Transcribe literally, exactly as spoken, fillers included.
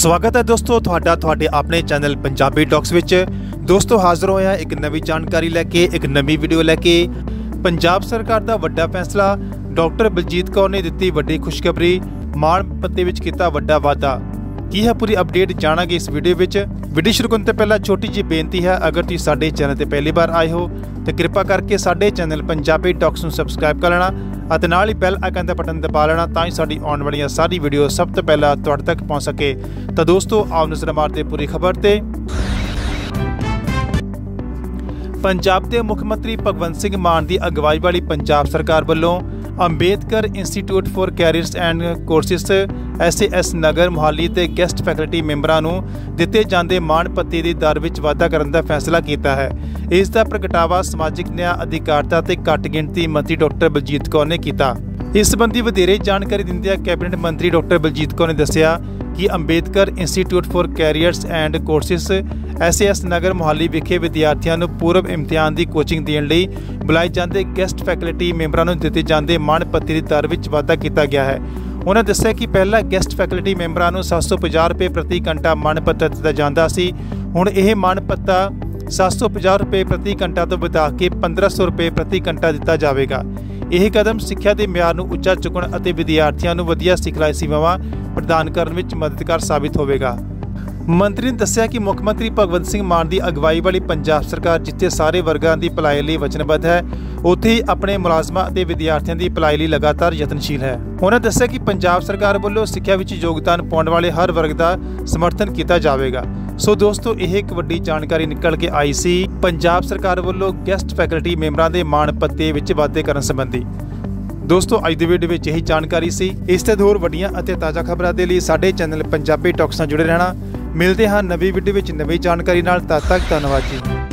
स्वागत है दोस्तों तुहाडा तुहाडे अपने चैनल पंजाबी टॉक्स विच। दोस्तों हाज़र होया एक नवी जानकारी लैके एक नवी वीडियो लैके। पंजाब सरकार दा वड्डा फैसला, डॉक्टर बलजीत कौर ने दित्ती वड्डी खुशखबरी, मान भत्ते विच कीता वड्डा वाधा। की है पूरी अपडेट जाणांगे इस वीडियो विच। वीडियो शुरू करने तो पहला छोटी जी बेनती है, अगर तुसीं साडे चैनल ते पहली बार आए हो तो कृपा करके साडे चैनल पंजाबी टॉक्स नूं सबसक्राइब कर लेना ਅਤੇ ਨਾਲ ਹੀ ਬੈਲ ਆਈਕਨ ਦਾ ਬਟਨ ਦਬਾ ਲੈਣਾ ਤਾਂ ਹੀ ਸਾਡੀ ਆਉਣ ਵਾਲੀਆਂ ਸਾਰੀ ਵੀਡੀਓ ਸਭ ਤੋਂ ਪਹਿਲਾਂ ਤੁਹਾਡੇ ਤੱਕ ਪਹੁੰਚ ਸਕੇ। ਤਾਂ ਦੋਸਤੋ ਆਓ ਨਜ਼ਰ ਮਾਰਦੇ ਪੂਰੀ ਖਬਰ ਤੇ। पंजाब के मुख्यमंत्री भगवंत सिंह मान की अगवाई वाली पंजाब सरकार वालों Ambedkar institute for careers and courses S A S Nagar Mohali के गैसट फैकल्टी मैंबरां नूं दिते जांदे मान भत्ते की दर विच वाधा करन दा फैसला किया है। इसका प्रगटावा समाजिक न्याय अधिकारिता ते घट गिणती मंत्री डॉक्टर बलजीत कौर ने किया। इस संबंधी वधेरे जानकारी दिंदियां कैबिनेट मंत्री डॉक्टर बलजीत कौर ने दस्सिया कि Ambedkar institute for careers and courses S A S Nagar Mohali विखे विद्यार्थियों को पूर्व इम्तिहान की कोचिंग देने लई बुलाए जाते गैसट फैकल्टी मैंबरां नूं दिते जांदे मान भत्ते की दर विच वाधा किया गया है। उन्होंने दस्सिया कि पहला गैसट फैकल्टी मैंबरां नूं सत्त सौ पचास रुपये प्रति घंटा मान भत्ता दिता जांदा सी। हुण यह मान भत्ता सत्त सौ पचास रुपये प्रति घंटा तो वधा के पंद्रह सौ रुपये प्रति घंटा दिता जाएगा। यह कदम सिक्ख्या के म्यार नूं उच्चा चुकण अते विद्यार्थियों नूं वधिया सिखलाई सेवावां प्रदान करने में मददगार साबित होवेगा। मंत्री ने दस्सिया कि मुख्यमंत्री भगवंत सिंह मान की अगवाई वाली पंजाब सरकार जिथे सारे वर्गां की भलाई लई वचनबद्ध है, उत्थे ही अपने मुलाजमां अते विद्यार्थियों की भलाई लई लगातार यतनशील है। उन्होंने दस्सिया कि पंजाब सरकार वालों सिक्ख्या विच योगदान पाउण वाले हर वर्ग का समर्थन किया जाएगा। सो दोस्तों यह एक वड्डी जानकारी निकल के आई सी पंजाब सरकार वालों गैसट फैकल्टी मैंबरां दे मान भत्ते विच वाधे करन संबंधी। दोस्तों अज दी वीडियो विच यही जानकारी सी। इस ते होर वड्डियां अते ताज़ा खबरां दे लई साडे चैनल पंजाबी टॉक्स नाल जुड़े रहना। मिलते हैं नवी वीडियो विच नवी जानकारी नाल। तद तक धन्नवाद जी।